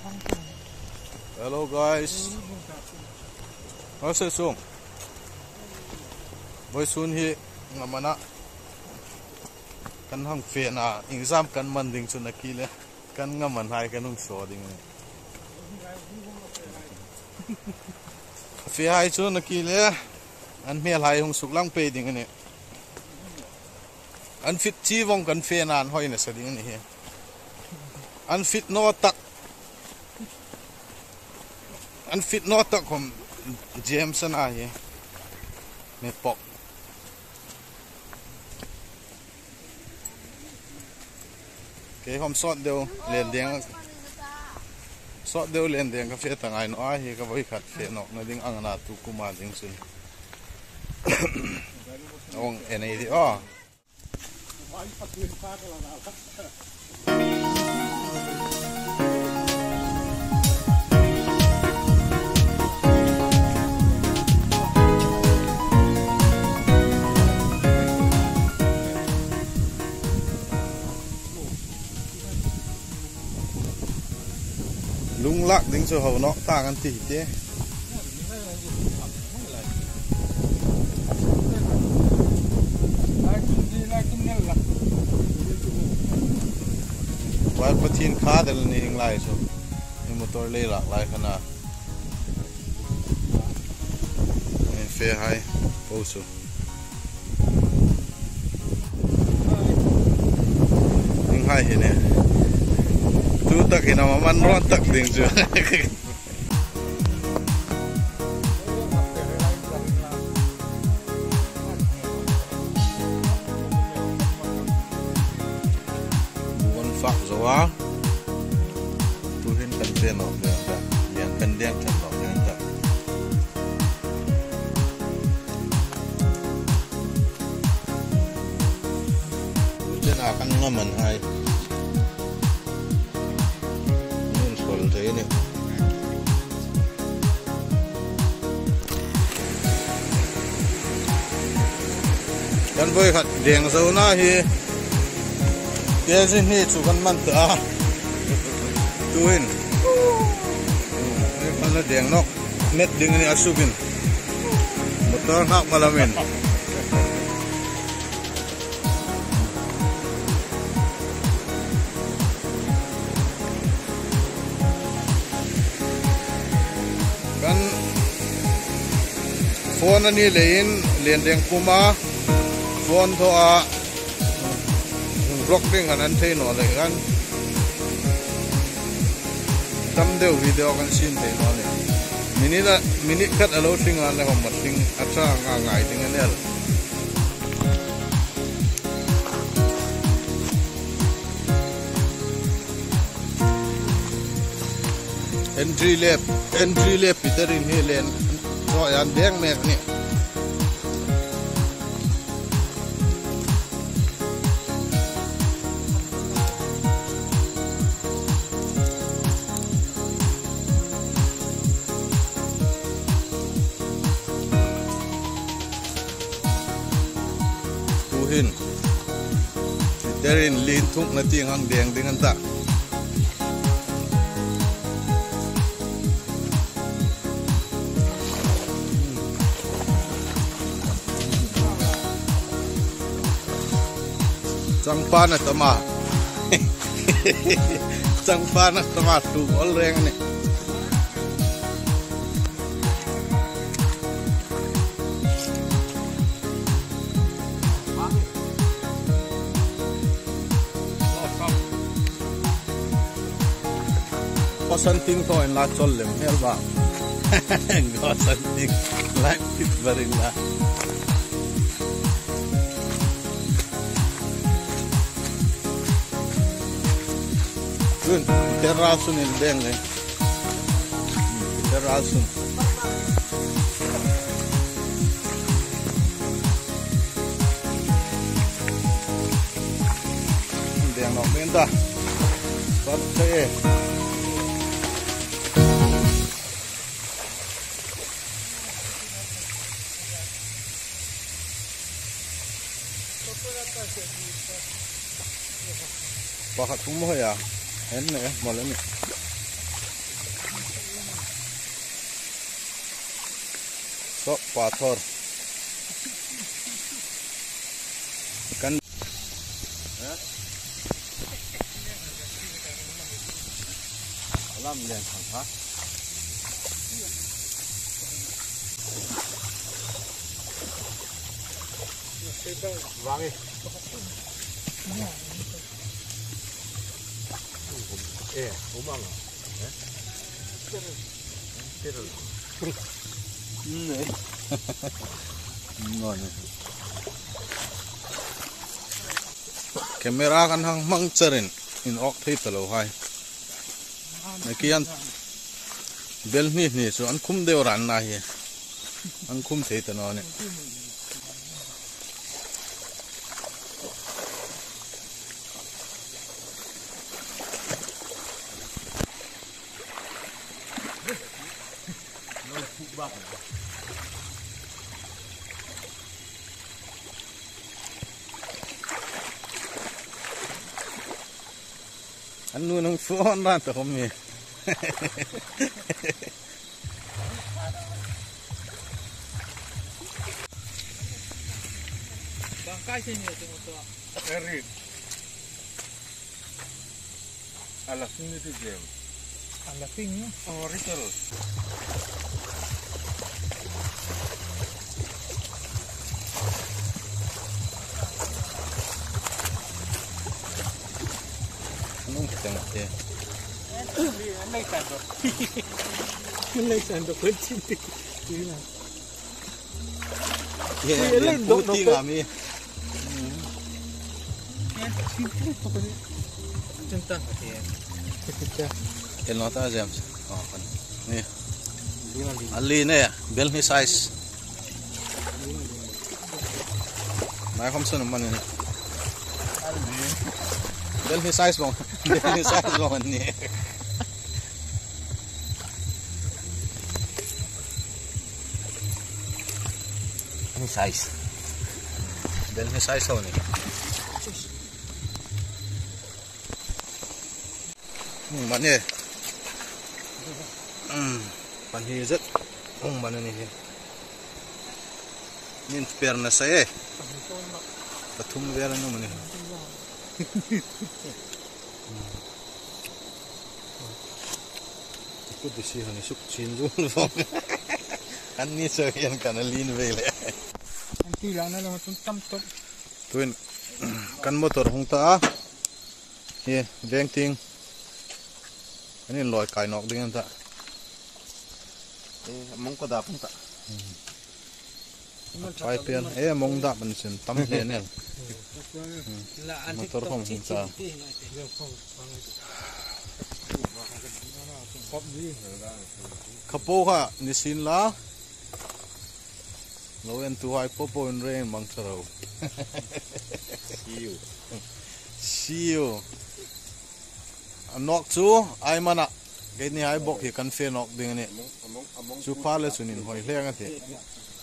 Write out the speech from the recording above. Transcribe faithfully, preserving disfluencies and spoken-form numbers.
Hello guys. How's it sung? Boy soon he ngamana kan hang fe na exam kan man ding chu nakile kan ngaman hai kanung so ding fe hai chu nakile an mel hai hung suklang pe ding ani an fit chi wong kan fe nan hoi na sa ding ni he an fit no tak an fit no tak kom James an a he me pok cái hôm sót đều liền tiếng sót đều liền tiếng cà phê thằng ai nó ai thì cái với khát phê nó nó tiếng ăn là tu kuma tiếng xuân ông em này thì ó lung lắc tính số hậu nó ta ăn tỉ thế vài bát thiên khá để lên hình lại số nhưng mà tôi lấy lạc lại khả năng nên phê hay bố số nhưng hay thế này tu tak ini nama man rontak ding ju. Bukan fak zawa. Tuhin kan tenok dia tak. Yang kendiang tenok dia tak. Dia akan ngaman hai. Ini kan boy khat deng zo na hi ke jin hi chu kan man ta tuin ni kan deng nok net ding ni asubin motor hak malamin kan phone ani lein len deng puma phone tho a rock ding an thei no le kan tam deu video kan sin thei no le minute minute kat alo thing an le hom mat thing acha nga ngai thing anel entry lap entry lap piterin helen so yan deng mek ni tuhin piterin lin thuk na ting hang deng ding an ta Sang pan at tama, sang pan at tama tu all reng ni. Kosanting to en la chollem helba. Kosanting like it very la. Yun, terasun yung deng eh. Terasun. Deng no benta. Pati eh. Bakit kumuha ya? Ayan na eh, malamig. so pathor kan alam lian khang ha wangi eh umang eh terus này ngon camera kan hang mang charin in ok thei talo hai này kian bel ni ni so an khum deu ran na hi an khum thei tano ne anh nuôi nông phun ra từ hôm nay bangkai sini tu motor. Erit, alas ini tu jam, Anda pingnya. oh ritual, nung kita ngerti. Ini sandok. Ini sandok kecil. Ini. Iya, yang putih kami. Centang ya. Ketika El nota James. Oh, kan. Nih. Ali nih ya, bel ni size. Mai kamu senang mana ni? Bel ni size bang. Bel ni size bang ni. Ini size. Bel ni size tau ni. Hmm, mana? Hmm, pani zat. Hmm, mana ni? Ni perna saya. Patung biar anu mana? Aku di sini ni suk cinjul bang. Kan ni sekian kan lin vele. nanti lah nak langsung tam-tam. Tuin kan motor hong ta. Ye, veng ting. Ini loy kai nok dengan tak. Eh, mong ko da pun tak. Pai pian, eh mong da man sin tam le ne. Motor hong hong ta. Kapo ha ni sin la. Lo en tu hai popo en rain mang sarau. See you. See you. Nok chu ai mana cái này ai bọc thì cần phê nọc đừng này chú pha lên sunin hồi leng cái